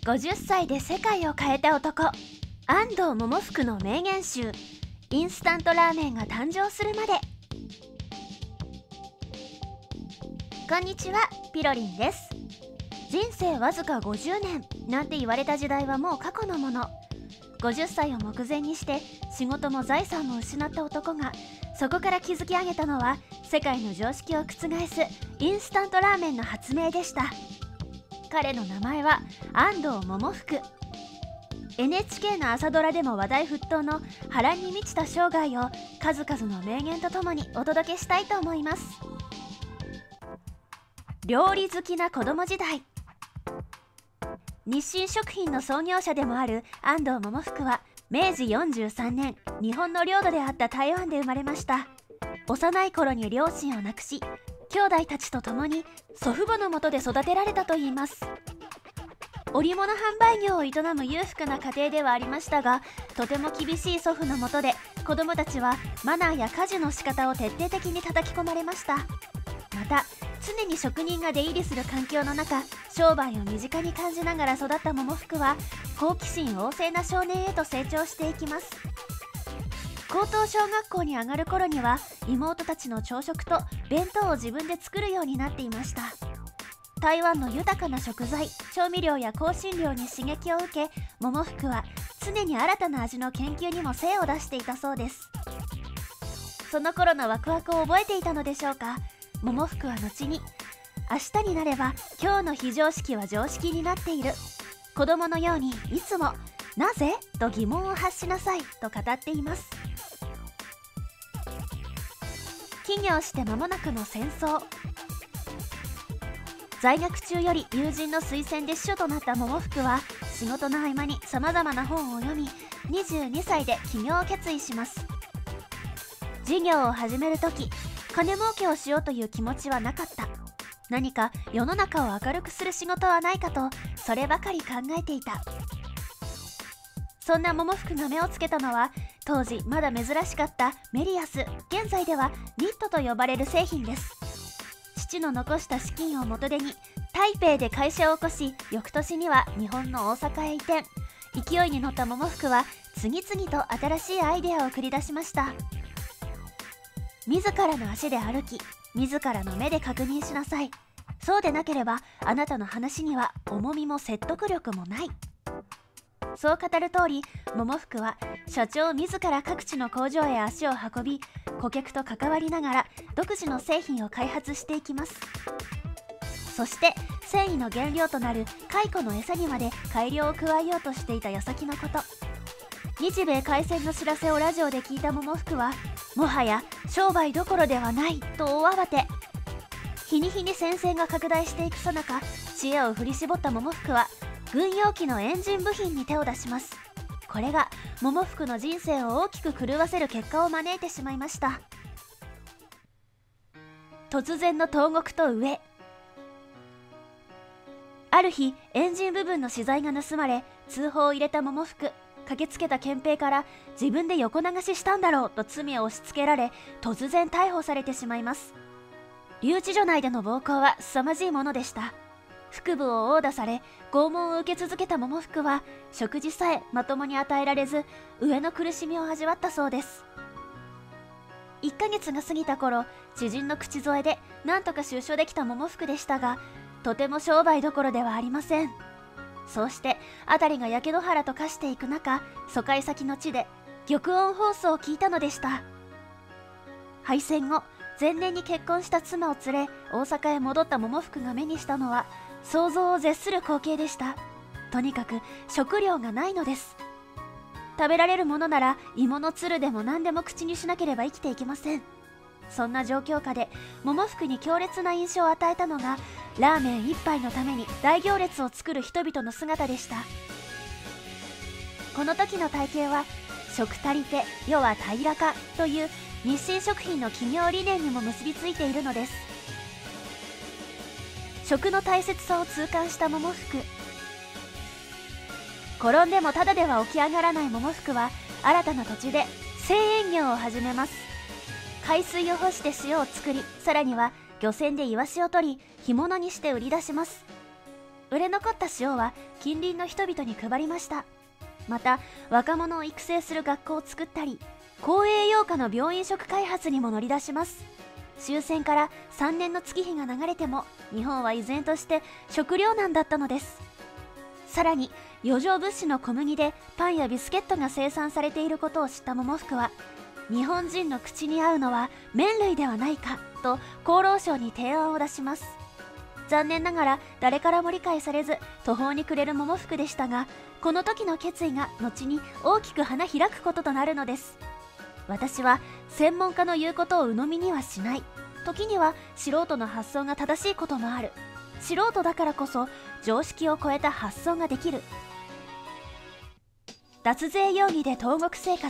50歳で世界を変えた男、安藤百福の名言集、インスタントラーメンが誕生するまで。こんにちは、ピロリンです。人生わずか50年なんて言われた時代はもう過去のもの。50歳を目前にして仕事も財産も失った男が、そこから築き上げたのは世界の常識を覆すインスタントラーメンの発明でした。彼の名前は安藤百福。 NHK の朝ドラでも話題沸騰の波乱に満ちた生涯を数々の名言とともにお届けしたいと思います。料理好きな子供時代。日清食品の創業者でもある安藤百福は明治43年、日本の領土であった台湾で生まれました。幼い頃に両親を亡くし、兄弟たちと共に祖父母のもとで育てられたといいます。織物販売業を営む裕福な家庭ではありましたが、とても厳しい祖父のもとで子供たちはマナーや家事の仕方を徹底的に叩き込まれました。また常に職人が出入りする環境の中、商売を身近に感じながら育った百福は好奇心旺盛な少年へと成長していきます。高等小学校に上がる頃には妹たちの朝食と弁当を自分で作るようになっていました。台湾の豊かな食材、調味料や香辛料に刺激を受け、百福は常に新たな味の研究にも精を出していたそうです。その頃のワクワクを覚えていたのでしょうか。百福は後に、明日になれば今日の非常識は常識になっている、子供のようにいつもなぜと疑問を発しなさいと語っています。起業して間もなくの戦争。在学中より友人の推薦で秘書となった百福は仕事の合間にさまざまな本を読み、22歳で起業を決意します。事業を始める時、金儲けをしようという気持ちはなかった。何か世の中を明るくする仕事はないかと、そればかり考えていた。そんな百福が目をつけたのは、当時まだ珍しかったメリアス、現在ではニットと呼ばれる製品です。父の残した資金を元手に台北で会社を起こし、翌年には日本の大阪へ移転。勢いに乗った百福は次々と新しいアイデアを繰り出しました。自らの足で歩き、自らの目で確認しなさい。そうでなければあなたの話には重みも説得力もない。そう語る通り、百福は社長自ら各地の工場へ足を運び、顧客と関わりながら独自の製品を開発していきます。そして繊維の原料となる蚕の餌にまで改良を加えようとしていた矢先のこと。日米開戦の知らせをラジオで聞いた百福は、もはや商売どころではないと大慌て。日に日に戦線が拡大していくさなか、知恵を振り絞った百福は軍用機のエンジン部品に手を出します。これが百福の人生を大きく狂わせる結果を招いてしまいました。突然の投獄と飢え。ある日、エンジン部分の資材が盗まれ、通報を入れた百福。駆けつけた憲兵から自分で横流ししたんだろうと罪を押し付けられ、突然逮捕されてしまいます。留置所内での暴行は凄まじいものでした。腹部を殴打され拷問を受け続けた百福は、食事さえまともに与えられず飢えの苦しみを味わったそうです。1ヶ月が過ぎた頃、知人の口添えでなんとか出所できた百福でしたが、とても商売どころではありません。そうして辺りが焼け野原と化していく中、疎開先の地で玉音放送を聞いたのでした。敗戦後、前年に結婚した妻を連れ大阪へ戻った百福が目にしたのは想像を絶する光景でした。とにかく食料がないのです。食べられるものなら芋のつるでも何でも口にしなければ生きていけません。そんな状況下で百福に強烈な印象を与えたのが、ラーメン一杯のために大行列を作る人々の姿でした。この時の体型は食足りて世は平らかという日清食品の企業理念にも結びついているのです。食の大切さを痛感した百福。転んでもただでは起き上がらない百福は、新たな土地で製塩業を始めます。海水を干して塩を作り、さらには漁船でイワシを取り干物にして売り出します。 売れ残った塩は近隣の人々に配りました。また若者を育成する学校を作ったり、高栄養価の病院食開発にも乗り出します。終戦から3年の月日が流れても日本は依然として食糧難だったのです。さらに余剰物資の小麦でパンやビスケットが生産されていることを知った百福は、日本人の口に合うのは麺類ではないかと厚労省に提案を出します。残念ながら誰からも理解されず途方に暮れる百福でしたが、この時の決意が後に大きく花開くこととなるのです。私は専門家の言うことを鵜呑みにはしない。時には素人の発想が正しいこともある。素人だからこそ常識を超えた発想ができる。脱税容疑で投獄生活。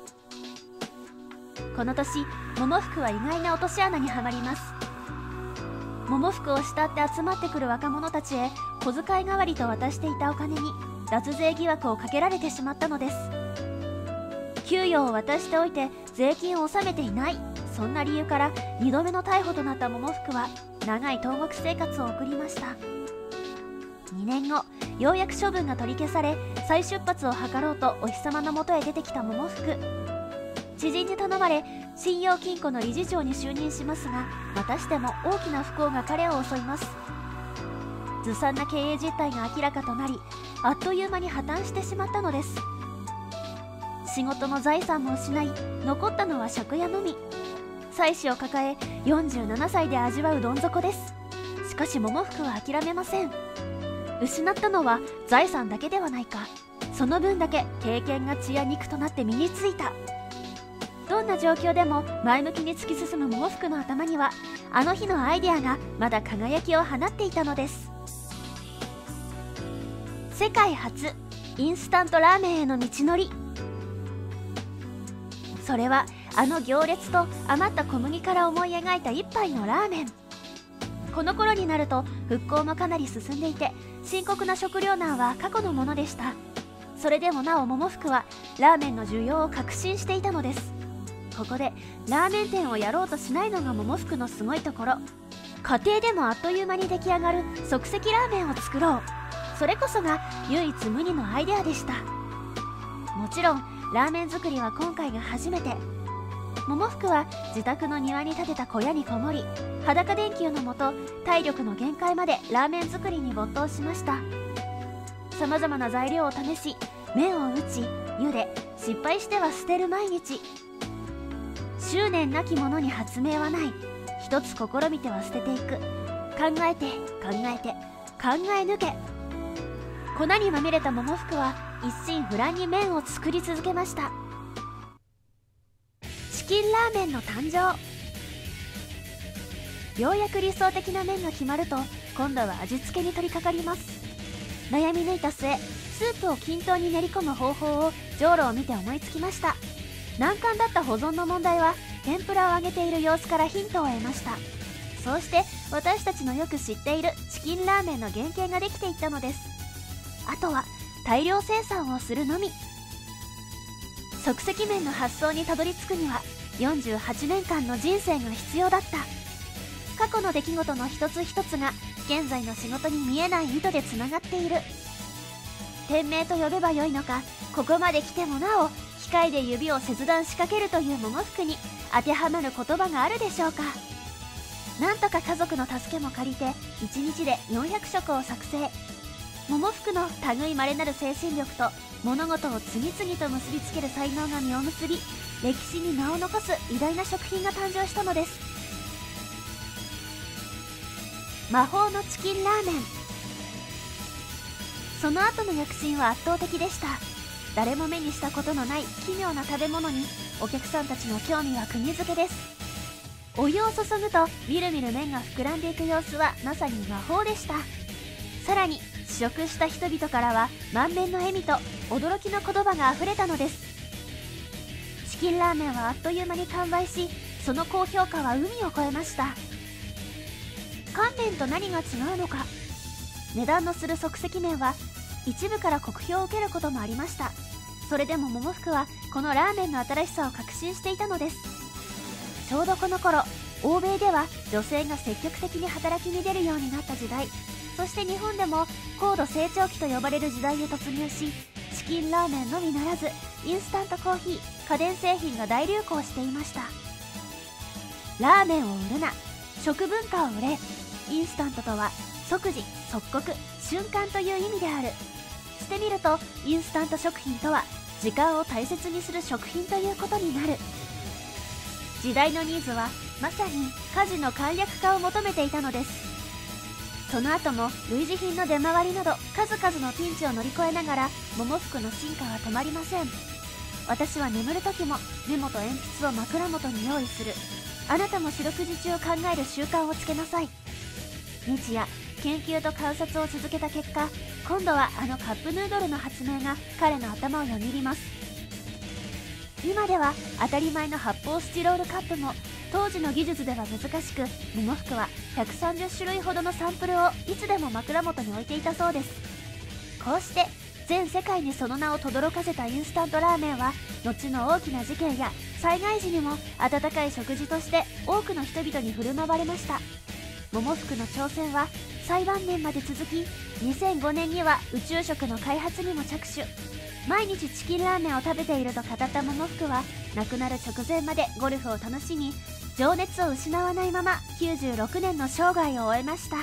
この年、百福は意外な落とし穴にはまります。百福を慕って集まってくる若者たちへ小遣い代わりと渡していたお金に脱税疑惑をかけられてしまったのです。給与を渡しておいて税金を納めていない、そんな理由から2度目の逮捕となった百福は長い投獄生活を送りました。2年後、ようやく処分が取り消され再出発を図ろうとお日様のもとへ出てきた百福。知人に頼まれ信用金庫の理事長に就任しますが、またしても大きな不幸が彼を襲います。ずさんな経営実態が明らかとなり、あっという間に破綻してしまったのです。仕事も財産も失い、残ったのは借家のみ。妻子を抱え47歳で味わうどん底です。しかし百福は諦めません。失ったのは財産だけではないか、その分だけ経験が血や肉となって身についた。どんな状況でも前向きに突き進む百福の頭には、あの日のアイデアがまだ輝きを放っていたのです。世界初インスタントラーメンへの道のり。それはあの行列と余った小麦から思い描いた一杯のラーメン。この頃になると復興もかなり進んでいて、深刻な食糧難は過去のものでした。それでもなお百福はラーメンの需要を確信していたのです。ここでラーメン店をやろうとしないのが百福のすごいところ。家庭でもあっという間に出来上がる即席ラーメンを作ろう、それこそが唯一無二のアイデアでした。もちろんラーメン作りは今回が初めて。百福は自宅の庭に建てた小屋にこもり、裸電球のもと体力の限界までラーメン作りに没頭しました。さまざまな材料を試し、麺を打ち茹で、失敗しては捨てる毎日。執念なき者に発明はない。一つ試みては捨てていく。考えて考えて考え抜け。粉にまみれた百福は一心不乱に麺を作り続けました。チキンラーメンの誕生。ようやく理想的な麺が決まると、今度は味付けに取り掛かります。悩み抜いた末、スープを均等に練り込む方法をじょうろを見て思いつきました。難関だった保存の問題は天ぷらを揚げている様子からヒントを得ました。そうして私たちのよく知っているチキンラーメンの原型ができていったのです。あとは大量生産をするのみ。即席麺の発想にたどり着くには48年間の人生が必要だった。過去の出来事の一つ一つが現在の仕事に見えない糸でつながっている。店名と呼べばよいのか、ここまで来てもなお機械で指を切断しかけるという百福に当てはまる言葉があるでしょうか。なんとか家族の助けも借りて1日で400食を作成。百福の類まれなる精神力と物事を次々と結びつける才能が実を結び、歴史に名を残す偉大な食品が誕生したのです。魔法のチキンラーメン。その後の躍進は圧倒的でした。誰も目にしたことのない奇妙な食べ物にお客さんたちの興味は釘付けです。お湯を注ぐとみるみる麺が膨らんでいく様子はまさに魔法でした。さらに試食した人々からは満面の笑みと驚きの言葉があふれたのです。チキンラーメンはあっという間に完売し、その高評価は海を越えました。乾麺と何が違うのか。値段のする即席麺は一部から酷評を受けることもありました。それでも百福はこのラーメンの新しさを確信していたのです。ちょうどこの頃、欧米では女性が積極的に働きに出るようになった時代、 そして日本でも高度成長期と呼ばれる時代へ突入し、チキンラーメンのみならずインスタントコーヒー、家電製品が大流行していました。ラーメンを売るな、食文化を売れ。インスタントとは即時即刻瞬間という意味である。してみるとインスタント食品とは時間を大切にする食品ということになる。時代のニーズはまさに家事の簡略化を求めていたのです。その後も類似品の出回りなど数々のピンチを乗り越えながら桃服の進化は止まりません。私は眠る時もメモと鉛筆を枕元に用意する。あなたも四六時中考える習慣をつけなさい。日夜研究と観察を続けた結果、今度はあのカップヌードルの発明が彼の頭をよぎります。今では当たり前の発泡スチロールカップも当時の技術では難しく、桃服は130種類ほどのサンプルをいつでも枕元に置いていたそうです。こうして全世界にその名を轟かせたインスタントラーメンは、後の大きな事件や災害時にも温かい食事として多くの人々に振る舞われました。桃服の挑戦は最晩年まで続き、2005年には宇宙食の開発にも着手。毎日チキンラーメンを食べていると語った桃服は、亡くなる直前までゴルフを楽しみ、情熱を失わないまま96年の生涯を終えました。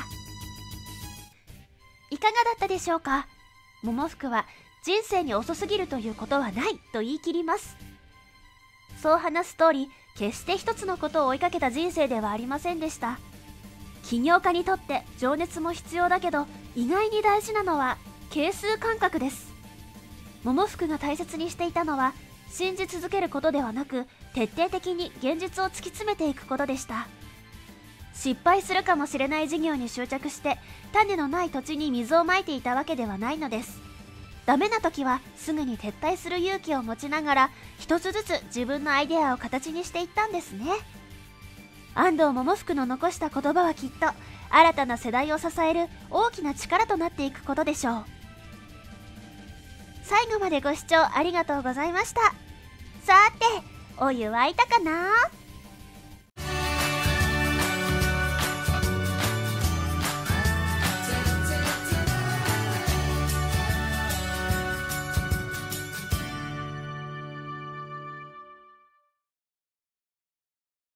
いかがだったでしょうか。桃服は人生に遅すぎるということはないと言い切ります。そう話す通り、決して一つのことを追いかけた人生ではありませんでした。起業家にとって情熱も必要だけど、意外に大事なのは係数感覚です。桃服が大切にしていたのは、信じ続けることではなく、徹底的に現実を突き詰めていくことでした。失敗するかもしれない事業に執着して、種のない土地に水をまいていたわけではないのです。ダメな時はすぐに撤退する勇気を持ちながら、一つずつ自分のアイデアを形にしていったんですね。安藤桃福の残した言葉はきっと新たな世代を支える大きな力となっていくことでしょう。最後までご視聴ありがとうございました。さて、お湯沸いたかな？